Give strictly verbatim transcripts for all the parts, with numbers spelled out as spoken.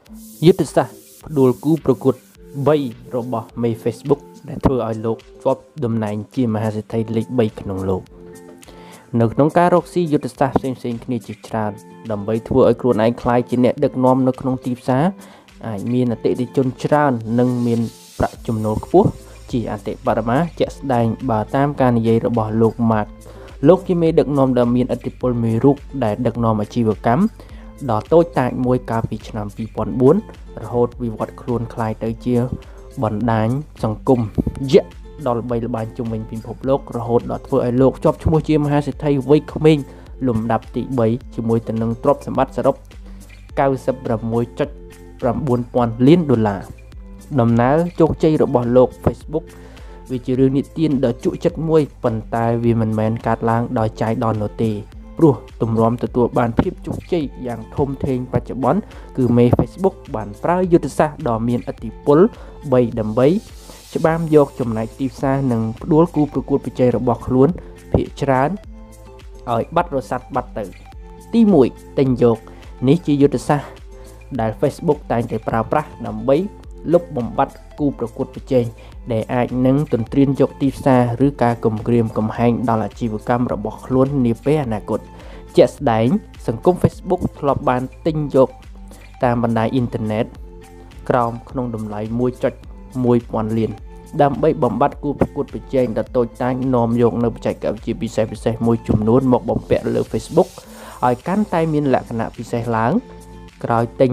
យុទ្ធសាស្ត្រផ្ដួលគូប្រកួតបីរបស់មេ Facebook ដែលធ្វើឲ្យលោកជាប់តំណែងជាមហាសេដ្ឋីលេខបីក្នុងលោកនៅក្នុងការរកស៊ីយុទ្ធសាស្ត្រផ្សេងៗគ្នាជាច្រើនដើម្បីធ្វើឲ្យខ្លួនឯងក្លាយជាអ្នកដឹកនាំនៅក្នុងទីផ្សារអាចមានអតិថិជនច្រើននិងមានប្រាក់ចំណូលខ្ពស់ជាអតិបរមាជាក់ស្ដែងបើតាមការនិយាយរបស់លោក Mark លោកជាមេដឹកនាំដ៏មានឥទ្ធិពលមួយរូបដែលដឹកនាំអាជីវកម្មដ៏តូចតាចមួយកាលពីឆ្នាំពីរពាន់បួនរហូតវិវត្តខ្លួនคล้ายទៅជាបណ្ដាញសង្គមយក្សដ៏ល្បីល្បាញជុំវិញពិភពលោករហូតដល់ធ្វើឲ្យលោកជាប់ឈ្មោះជាមហាសេដ្ឋីវ័យក្មេងលំដាប់ទីបីជាមួយទៅនឹងទ្រព្យសម្បត្តិសរុប កៅសិបប្រាំមួយចុចប្រាំបួនពាន់លានដុល្លារដំណើរជោគជ័យរបស់លោក Facebook វាជារឿងនិទានដ៏ជក់ចិត្តមួយប៉ុន្តែវាមិនមែនកើតឡើងដោយចៃដន្យនោះទេព្រោះទម្រាំទទួលបានភាពជោគជ័យយ៉ាងធំធេងបច្ចុប្បន្នគឺមេ Facebook បានប្រើយុទ្ធសាស្ត្រដ៏មានឥទ្ធិពលបីដើម្បីច្បាមយកចំណែកទីផ្សារនិងផ្ដួលគូប្រកួតប្រជែងរបស់ខ្លួនភាគច្រើនឲ្យបាត់រស័ព្ទបាត់ទៅទីមួយទិញយកនេះជាយុទ្ធសាស្ត្រដែល Facebook តែងតែប្រើប្រាស់ដើម្បីលុបបំបាត់គូប្រកួតប្រជែងដែលអាចនឹងទន្ទ្រានយកទីផ្សារឬការគំរាមកំហែងដល់អាជីវកម្មរបស់ខ្លួននាពេលអនាគតជាក់ស្ដែងសង្គម Facebook ធ្លាប់បានទិញយកតាមបណ្ដាញអ៊ីនធឺណិតក្រោមក្នុងតម្លៃមួយចុចមួយពាន់លានដើម្បីបំបត្តិគូប្រកួតប្រជែងដ៏តូចតាចនាំយកនៅបច្ចេកវិទ្យាពិសេសពិសេសមួយចំនួនមកបំពាក់លើ Facebook ឲ្យកាន់តែមានលក្ខណៈពិសេសឡើងក្រោយទិញ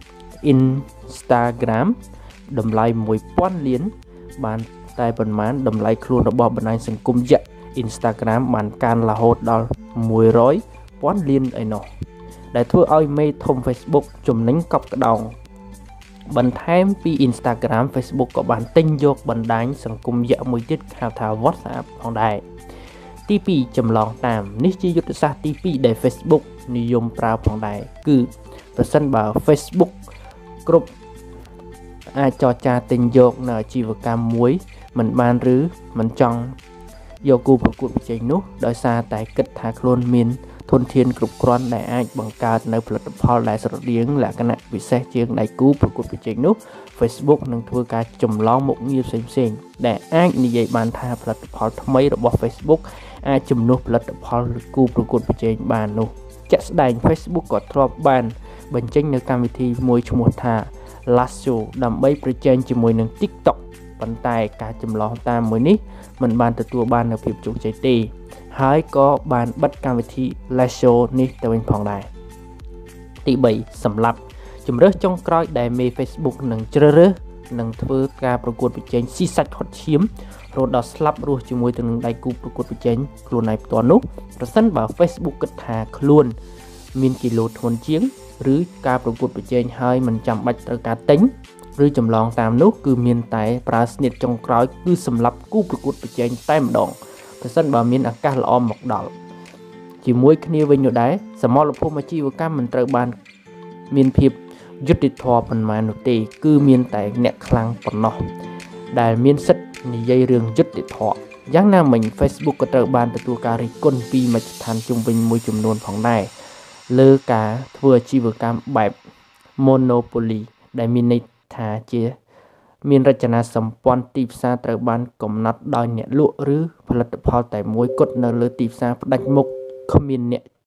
Instagram តម្លៃមួយពាន់លានបានតែប៉ុន្មានតម្លៃខ្លួនរបស់បណ្ដាញសង្គមយក្ស Instagram បានកើនរហូតដល់មួយរយពាន់លានឯណោះដែលធ្វើឲ្យមេធំ Facebook ចំណេញកប់ក្តោងបន្ថែមពី Instagram Facebook ក៏បានទិញយកបណ្ដាញសង្គមយក្សមួយទៀតហៅថា WhatsApp ផងដែរទីពីរចម្លងតាមនេះជាយុទ្ធសាស្ត្រទីពីរដែល Facebook និយមប្រើផងដែរគឺប្រសិនបើ Facebook គ្រប់អាចចរចាទិញយកនៅអាជីវកម្មមួយមិនបានឬមិនចង់យកគូប្រកួតប្រជែងនោះដោយសារតែគិតថាខ្លួនមានធនធានគ្រប់គ្រាន់ដែលអាចបង្កើតនៅផលិតផលដែលស្រដៀងលក្ខណៈពិសេសជាងដៃគូប្រកួតប្រជែងនោះ Facebook នឹងធ្វើការចម្លងមុខងារផ្សេងៗដែលអាចនិយាយបានថាផលិតផលថ្មីរបស់ Facebook អាចជំនួសផលិតផលគូប្រកួតប្រជែងបាននោះជាក់ស្ដែង Facebook ក៏ធ្លាប់បានបញ្ចេញនៅកម្មវិធីមួយឈ្មោះថា Lasso ដើម្បីប្រជែងជាមួយនឹង TikTok ប៉ុន្តែការចម្លងតាមមួយនេះមិនបានទទួលបាននូវភាពជោគជ័យទេហើយក៏បានបិទកម្មវិធី Lasso នេះទៅវិញផងដែរទីបីសម្រាប់ជំរើសចុងក្រោយដែលមេ Facebook នឹងជ្រើសរើសនឹងធ្វើការប្រកួតប្រជែងស៊ីសាច់ហត់ឈាមរហូតដល់ស្លាប់រស់ជាមួយទៅនឹងដៃគូប្រកួតប្រជែងខ្លួនឯងផ្ទាល់នោះប្រសិនបើ Facebook គិតថាខ្លួនមានគីឡូធ្ងន់ជាងឬការប្រកួតប្រជែងហើយមិនចាំបាច់ត្រូវការទិញឬចម្លងតាមនោះគឺមានតែប្រើស្នៀតចុងក្រោយគឺសម្រាប់គូប្រកួតប្រជែងតែម្ដងប្រសិនបើមានឱកាសល្អមកដល់ជាមួយគ្នាវិញនោះដែរសមរភូមិអាជីវកម្មមិនត្រូវបានមានភាពយុត្តិធម៌ប៉ុន្មាននោះទេគឺមានតែអ្នកខ្លាំងប៉ុណ្ណោះដែលមានសិទ្ធិនិយាយរឿងយុត្តិធម៌យ៉ាងណាមិញ Facebook ក៏ត្រូវបានទទួលការរិះគន់ពីមជ្ឈដ្ឋានជុំវិញមួយចំនួនផងដែរលើការធ្វើអាជីវកម្មបែប Monopoly ដែលមានន័យថាជាមានរចនាសម្ព័ន្ធទីផ្សារត្រូវបានកំណត់ដោយអ្នកលក់ឬផលិតផលតែមួយគត់នៅលើទីផ្សារផ្ដាច់មុខគ្មានអ្នក